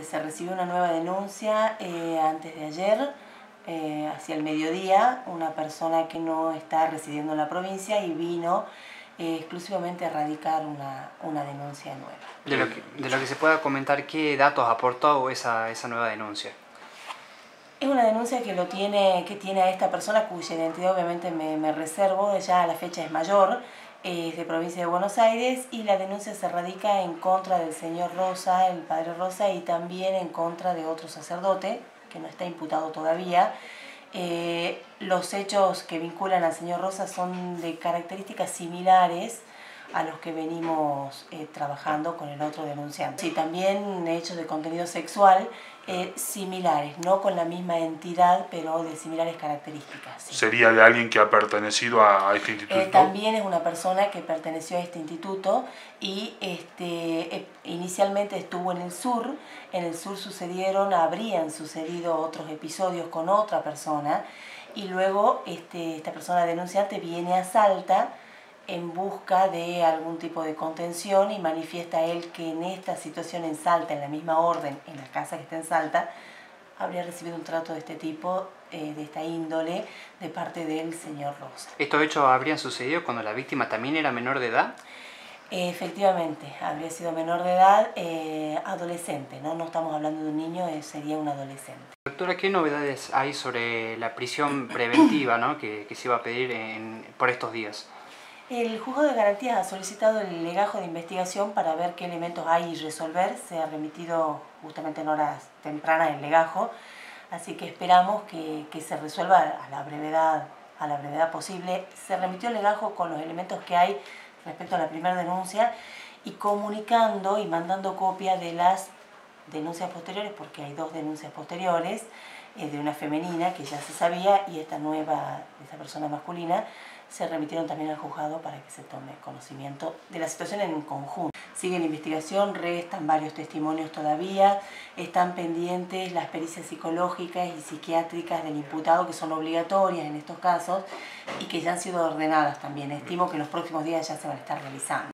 Se recibió una nueva denuncia antes de ayer, hacia el mediodía, una persona que no está residiendo en la provincia y vino exclusivamente a radicar una denuncia nueva. De lo que se pueda comentar, ¿qué datos aportó esa nueva denuncia? Es una denuncia que tiene a esta persona, cuya identidad obviamente me reservo, ya a la fecha es mayor, es de provincia de Buenos Aires, y la denuncia se radica en contra del señor Rosa, el padre Rosa, y también en contra de otro sacerdote, que no está imputado todavía. Los hechos que vinculan al señor Rosa son de características similares a los que venimos trabajando con el otro denunciante. Sí, también hechos de contenido sexual similares, no con la misma entidad, pero de similares características. Sí. ¿Sería de alguien que ha pertenecido a este instituto? También es una persona que perteneció a este instituto y inicialmente estuvo en el sur. En el sur habrían sucedido otros episodios con otra persona, y luego esta persona denunciante viene a Salta en busca de algún tipo de contención y manifiesta él que en esta situación en Salta, en la misma orden, en la casa que está en Salta, habría recibido un trato de este tipo, de esta índole, de parte del señor Rosa. ¿Estos hechos habrían sucedido cuando la víctima también era menor de edad? Efectivamente, habría sido menor de edad, adolescente, ¿no? No estamos hablando de un niño, sería un adolescente. Doctora, ¿qué novedades hay sobre la prisión preventiva, ¿no? que se iba a pedir por estos días? El Juzgado de Garantías ha solicitado el legajo de investigación para ver qué elementos hay y resolver. Se ha remitido justamente en horas tempranas el legajo, así que esperamos que se resuelva a la brevedad posible. Se remitió el legajo con los elementos que hay respecto a la primera denuncia y comunicando y mandando copia de las denuncias posteriores, porque hay dos denuncias posteriores, de una femenina que ya se sabía, y esta nueva, esta persona masculina, se remitieron también al juzgado para que se tome conocimiento de la situación en conjunto. Sigue la investigación, restan varios testimonios todavía, están pendientes las pericias psicológicas y psiquiátricas del imputado, que son obligatorias en estos casos y que ya han sido ordenadas también. Estimo que en los próximos días ya se van a estar realizando.